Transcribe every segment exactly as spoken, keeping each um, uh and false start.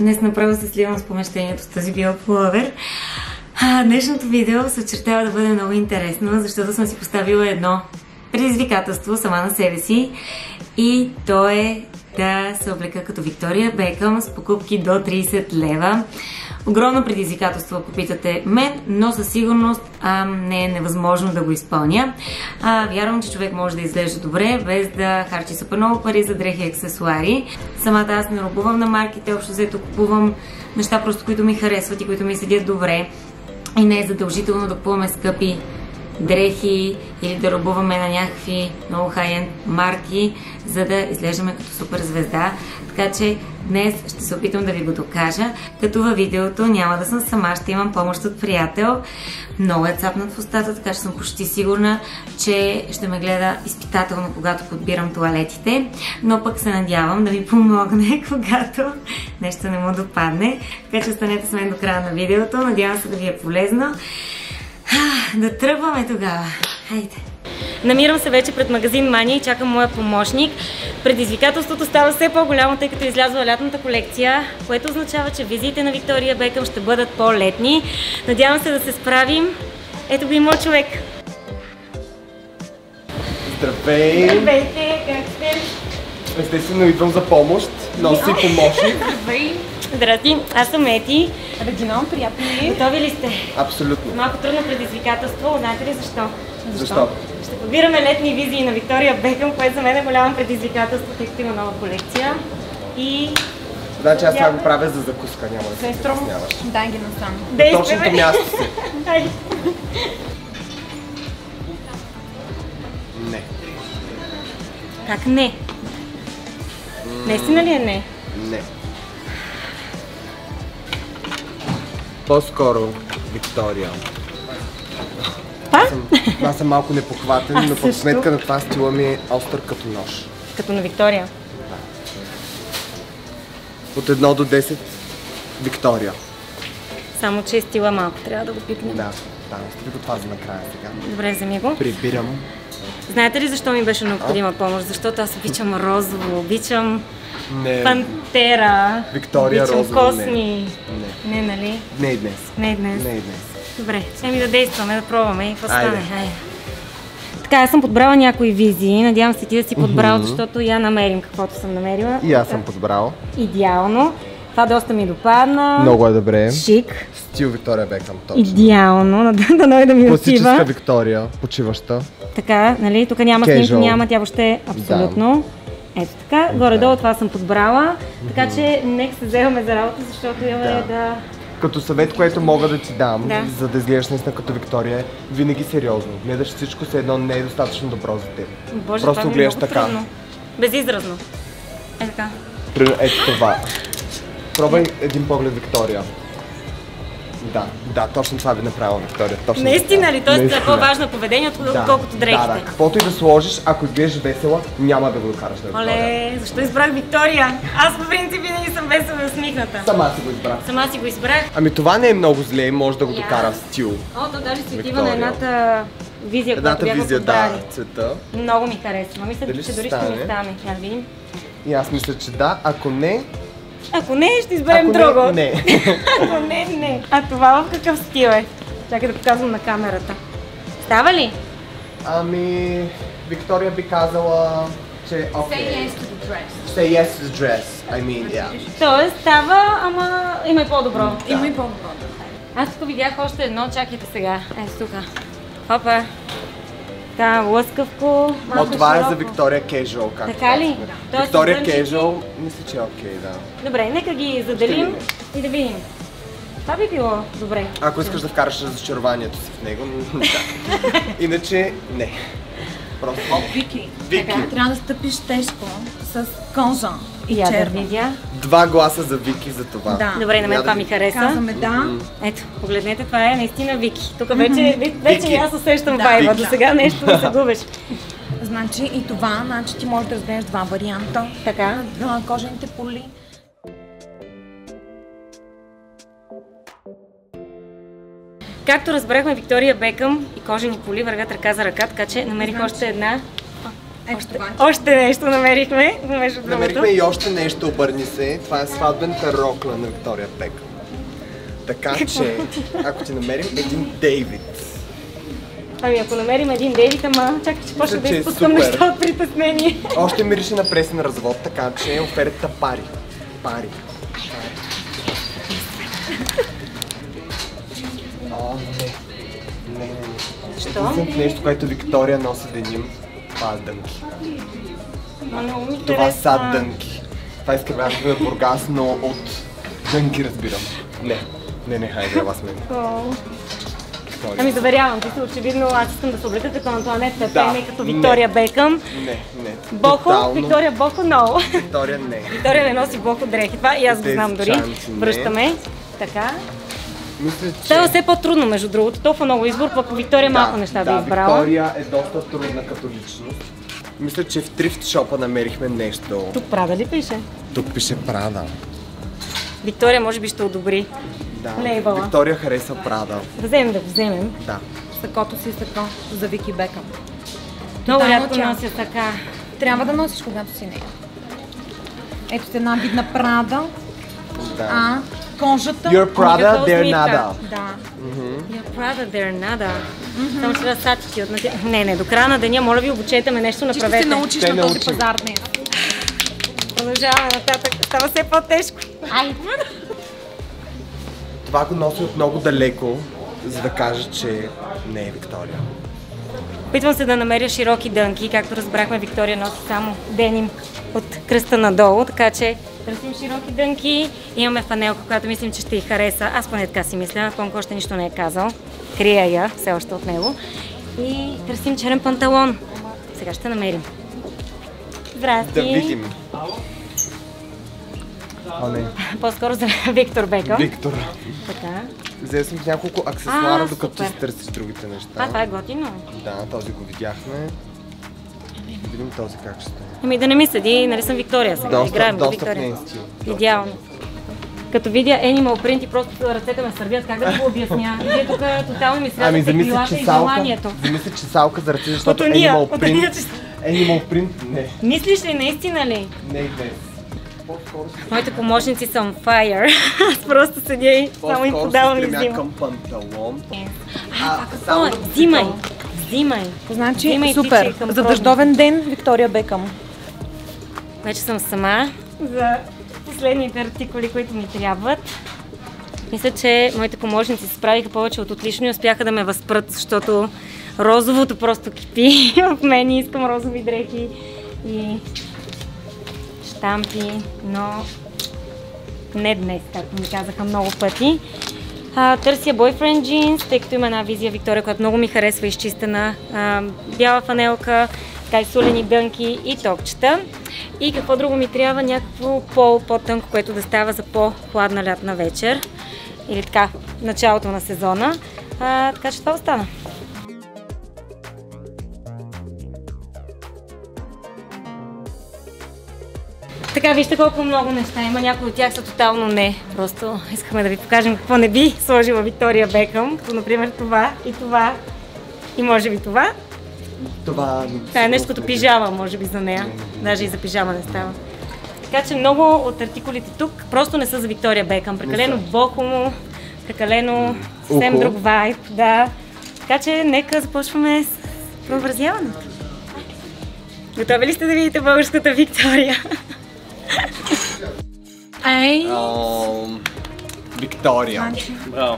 Днес направо се сливам с помещението с този биопуловер. Днешното видео се очертава да бъде много интересно, защото съм си поставила едно предизвикателство сама на себе си и то е да се облека като Виктория Бекъм с покупки до трийсет лева. Огромно предизвикателство, ако питате мен, но със сигурност а, не е невъзможно да го изпълня. А, вярвам, че човек може да изглежда добре, без да харчи супер много пари за дрехи и аксесуари. Самата аз не робувам на марките, общо взето купувам неща, просто които ми харесват и които ми седят добре. И не е задължително да купуваме скъпи дрехи или да робуваме на някакви много хай-енд марки, за да изглеждаме като супер звезда. Така че днес ще се опитам да ви го докажа, като във видеото няма да съм сама, ще имам помощ от приятел. Много е цапнат в устата, така че съм почти сигурна, че ще ме гледа изпитателно, когато подбирам тоалетите, но пък се надявам да ми помогне, когато нещо не му допадне. Така че останете с мен до края на видеото, надявам се да ви е полезно. Да тръгваме тогава. Хайде! Намирам се вече пред магазин Мания и чакам моя помощник. Предизвикателството става все по-голямо, тъй като излязла лятната колекция, което означава, че визиите на Виктория Бекъм ще бъдат по-летни. Надявам се да се справим. Ето го и моят човек. Здравей! Здравейте, как сте? Естествено идвам за помощ, носи помощник. Здравей! Здрасти, аз съм Ети. Регина, приятно ли? Готови ли сте? Абсолютно. Малко трудно предизвикателство, знаете ли защо? Защо? Ще подбираме летни визии на Виктория Бекъм, което за мен е голямо предизвикателство, тъй като има нова колекция. И... Значи аз това го правя за закуска, няма да се Сестро, притесняваш. дай ги насам. Точното място си. Дай. Не. Как не? Наистина ли е не? Не. По-скоро Виктория. Па? Аз съм малко непохватен, Аз но по също. сметка на това стила ми е остър като нож. Като на Виктория. От едно до десет Виктория. Само че е стила малко, трябва да го пипнем. Да, да, остави го това за накрая сега. Добре, вземи го. Прибирам. Знаете ли защо ми беше необходима помощ? Защото аз обичам розово, обичам Не. пантера, Виктория обичам розово, косми. Не. Не, нали? Не и днес. Не днес. Не и днес. Добре, ще ми да действаме, да пробваме и какво стане. Айде. Айде. Така, аз съм подбрала някои визии, надявам се ти да си подбрал, Мгм. защото я намерим каквото съм намерила. И аз съм подбрал. Идеално. Това доста ми допадна. Много е добре. Шик. Стил Виктория Бекъм, точно. Идеално, да ной да ми Класическа отива. Виктория, почиваща. Така, нали, тук няма Casual. снимки, няма, тя въобще абсолютно. Ето така, горе-долу това съм подбрала, така че нека се вземаме за работа, защото имаме Да. да... Като съвет, което мога да ти дам, Да. за да изглеждаш наистина като Виктория, е винаги сериозно. Гледаш всичко, се едно не е достатъчно добро за теб. Боже, Просто това ми е гледаш много така. трудно. Безизразно. Е така. Примерно, ето това. Пробвай един поглед Виктория. Да, да, точно това би направила Виктория. Точно Наистина така. ли? Тоест е Наистина. по-важно поведение, отколкото дрехите. Да, да, каквото и да сложиш, ако изглеждаш весела, няма да го докараш на Виктория. Оле, защо избрах Виктория? Аз по принцип винаги съм весела и усмихната. Сама си го избрах. Сама си го избрах. Ами това не е много зле и може да го Я. докара в стил. О, то даже се отива Виктория. на едната визия, която Едната бяха визия, подбрали. да, цвета. Много ми харесва. Мисля, Дали че ще дори ще стане? ми стане. Я да видим. И аз мисля, че да, ако не, Ако не, ще изберем ако друго. не, не. Ако не, не. А това в какъв стил е? Чакай да показвам на камерата. Става ли? Ами, Виктория би казала, че Say окей. yes to the dress. Say yes to the dress. I mean, yeah. Тоест става, ама има и по-добро. Има и по-добро. Аз тук видях още едно, чакайте сега. Ето тук. Хопа. Така, лъскавко, Но малко това е за широко. Виктория Casual, както Така ли? казахме. Тоест, Виктория брънчици? Casual, мисля, че е окей, да. Добре, нека ги заделим и да видим. Това би било добре. Ако искаш да вкараш разочарованието си в него, да. Иначе, не. Просто Вики, Вики. трябва да стъпиш тежко с кожа и Я да черно. видя. Два гласа за Вики за това. Да. Добре, на мен Я да това ми ви- хареса. Казваме да. Ето, погледнете, това е наистина Вики. Тук вече, вече Вики. и аз усещам Да, вайба. Вики. До сега нещо да се губиш. Значи и това, значи ти можеш да разгледаш два варианта. Така. На кожените поли. Както разбрахме, Виктория Бекъм и кожени поли вървят ръка за ръка, така че намерих Значи- още една Ето това. Още нещо намерихме, между другото. Намерихме и още нещо, обърни се. Това е сватбената рокля на Виктория Бекъм. Така че, ако ти намерим един Дейвид. Ами ако намерим един Дейвид, ама чакай, че почна да че е изпускам супер. неща от притеснение. Още мирише на пресен развод, така че офертата пари. Пари. О, не. Не, не, не. Защо? Единственото нещо, което Виктория носи деним, това е дънки. Ма много ми Това интересно. са дънки. Това изкривяването на Бургас, но от дънки разбирам. Не, не, не, хайде, ела с мен. О. Виктория. Ами заверявам ти се, очевидно аз искам да се облека като Антуанет Пепе, Да, не като не. Виктория Бекъм. Не, не. Боко, Тотално. Виктория Боко, но. Виктория не. Виктория не носи Боко дрехи, това и аз го Тези знам дори. чанти не. Връщаме. Така. Мисля, че... Става все по-трудно, между другото. Толкова много избор, пък Виктория малко неща да, да, избрала. Виктория е доста трудна като личност. Мисля, че в трифт шопа намерихме нещо. Тук Прада ли пише? Тук пише Прада. Виктория може би ще одобри. Да. Лейбъла. Виктория харесва Прада. Да вземем, да го вземем. Да. Сакото си сако за Вики Бекъм. Много Тотално рядко тя. нося така. Трябва да носиш, когато си нея. Ето ти една видна Прада. Да. А, кожата. You're Prada, Какво they're усмивка? nada. Да. You're Prada, they're nada. Само че да сачи от натя... Не, не, до края на деня, моля ви, обучете ме, нещо Ти ще се направете. научиш Те на този научим. пазар днес. Продължаваме нататък. Става все по-тежко. Ай! Това го носи от много далеко, за да кажа, че не е Виктория. Опитвам се да намеря широки дънки. Както разбрахме, Виктория носи само деним от кръста надолу, така че търсим широки дънки. Имаме фанелка, която мислим, че ще й хареса. Аз поне така си мисля, Понко още нищо не е казал. Крия я все още от него. И търсим черен панталон. Сега ще намерим. Здрасти! Да видим. О, не. По-скоро за Виктор Бекъм. Виктор. Така. Взел съм няколко аксесуара, А, докато супер. си търсиш другите неща. А, това е готино. Да, този го видяхме. Да видим този как ще стане. Ами да не ми съди, нали съм Виктория сега. Доста, Играем до доста в Виктория. нейн стил. Идеално. Като видя Animal Print и просто ръцете ме сърбят, как да го обясня? Вие тук тотално ми Ами срязате замисля, крилата че и салка, желанието. замисля, че салка за ръце, защото От уния, Animal от уния, Print, че- Animal Print, не, Мислиш ли наистина ли? не и днес. По-скоро си- Моите помощници са on fire. Аз просто седя и само им по-скоро подавам се и стремя взимам. към панталон. А, само само да взимай, попитам, взимай. Значи, Взимай супер. тичай към За пробник. дъждовен ден Виктория Бекъм. Вече съм сама за последните артикули, които ми трябват. Мисля, че моите помощници се справиха повече от отлично и успяха да ме възпрат, защото розовото просто кипи в мен и искам розови дрехи и щампи, но не днес, както ми казаха много пъти. А, търся бойфренд джинс, тъй като има една визия Виктория, която много ми харесва, изчистена. А, бяла фанелка, така и солени дънки и токчета. И какво друго ми трябва? Някакво пол по-тънко, което да става за по-хладна лятна вечер. Или така, началото на сезона. А, така че това остана. Така, вижте колко много неща има. Някои от тях са тотално не. Просто искахме да ви покажем какво не би сложила Виктория Бекъм. Като, например, това и това. И може би това. Това... Това е нещо като пижама, може би, за нея. Даже и за пижама не става. Така че много от артикулите тук просто не са за Виктория Бекъм. Прекалено бохомо, прекалено съвсем Ухо. друг вайб, да. Така че нека започваме с преобразяването. Готови ли сте да видите българската Виктория? Ей! Ам, Виктория. Значи, Браво.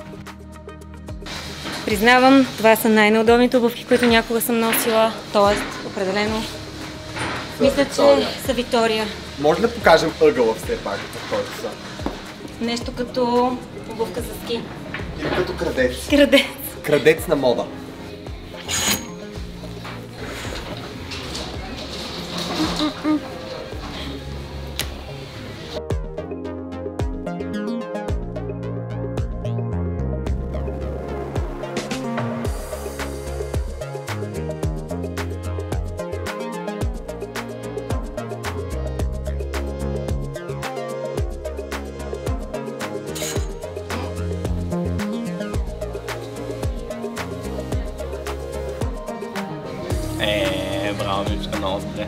Признавам, това са най-неудобните обувки, които някога съм носила. Тоест, определено, мисля, че Виктория. са Виктория. Може да покажем ъгъла все пак, в който са? Нещо като обувка за ски. Или като крадец. Крадец. Крадец на мода. Е, браво, прилича много добре.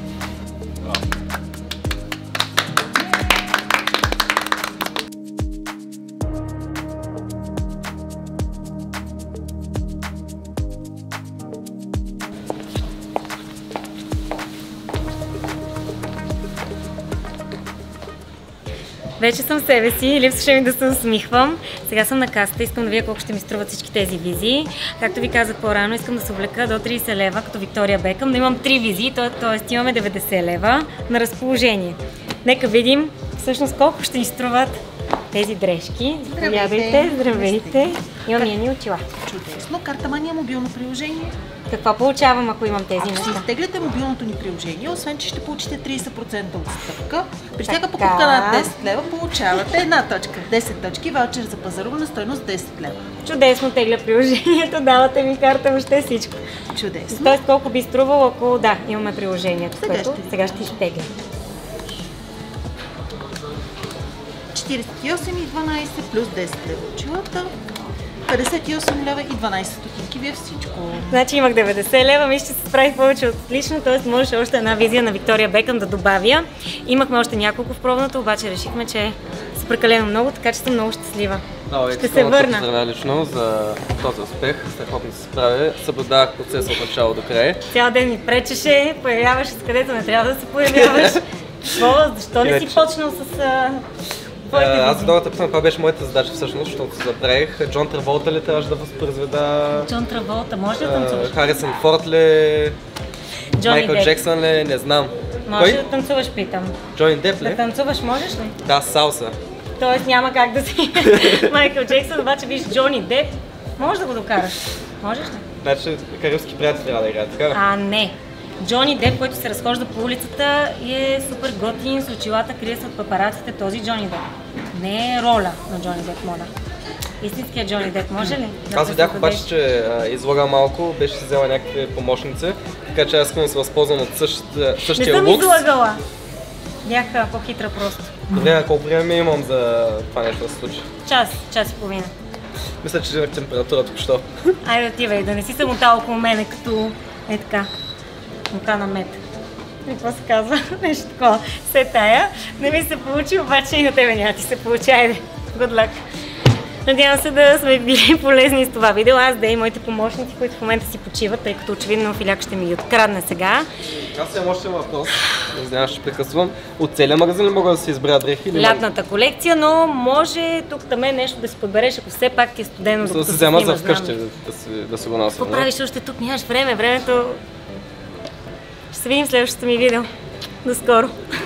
Вече съм себе си, липсваше ми да се усмихвам. Сега съм на касата, искам да видя колко ще ми струват всички тези визии. Както ви казах по-рано, искам да се облека до трийсет лева, като Виктория Бекъм, но имам три визии, т.е. имаме деветдесет лева на разположение. Нека видим всъщност колко ще ни струват тези дрежки. Здравейте, здравейте. Имам яни очила. Чудесно. Карта Мания мобилно приложение. Какво получавам, ако имам тези Ако си неща? изтегляте мобилното ни приложение, освен че ще получите трийсет процента отстъпка, при всяка покупка на десет лева получавате една точка, десет точки, ваучер за пазаруване на стойност десет лева. Чудесно тегля приложението, давате ми карта, въобще всичко. Чудесно. Тоест колко би струвало, ако да, имаме приложението, Сега което ще- сега ще изтегля. четирийсет и осем и дванайсет плюс десет лева очилата. петдесет и осем лева и дванайсет стотинки. Вие всичко. Значи имах деветдесет лева, мисля, че се справих повече от отлично, т.е. можеше още една визия на Виктория Бекъм да добавя. Имахме още няколко в пробното, обаче решихме, че са прекалено много, така че съм много щастлива. Да, Ще се върна. Поздравя лично за този успех. Страхотно се справя. Съблюдавах процеса от начало до край. Цял ден ми пречеше, появяваше с където не трябва да се появяваш. Какво? Защо не си Иначе- почнал с а, твоите Аз визии? долу да питам, това беше моята задача всъщност, защото се забравих. Джон Траволта ли трябваше да възпроизведа? Джон Траволта, може да а, танцуваш? Харисън Форд ли? Джони Майкъл Деп. Джексън ли? Не знам. Може Кой? да танцуваш, питам. Джони Деп Да ли? танцуваш можеш ли? Да, салса. Тоест няма как да си Майкъл Джексън, обаче виж Джони Деп, може да го докараш. Можеш ли? Значи карибски приятели трябва да играят, така ли? А, не. Джони Деп, който се разхожда по улицата и е супер готин, с очилата, крие се от папараците, този Джони Деп. Не е роля на Джони Деп, мода. Истинският Джони Деп, може ли? Да Аз видях пресъздадеш? обаче, че а, излага малко, беше си взела някакви помощници, така че аз искам да се възползвам от същия, Не същия съм лукс. излагала. Бях а, по-хитра просто. Добре, а колко време имам за това нещо да се случи? Час, час и половина. Мисля, че имах температура току-що. Айде отивай, да не си самотал около мене, като е така, мука на мед. И какво се казва? Нещо такова. Се тая. Не ми се получи, обаче и на тебе няма ти се получи. Айде, good luck. Надявам се да сме били полезни с това видео. Аз да и моите помощници, които в момента си почиват, тъй като очевидно Филяк ще ми ги открадне сега. Аз имам още въпрос. Извинявам, ще прекъсвам. От целия магазин ли мога да си избера дрехи? Или Лятната колекция, но може тук там нещо да си подбереш, ако все пак ти е студено, да докато се се взема за снимаш, знам. вкъщи, да, да, си, да си го нося. Какво правиш още тук? Нямаш време. Времето... Ще се видим в следващото ми видео. До скоро!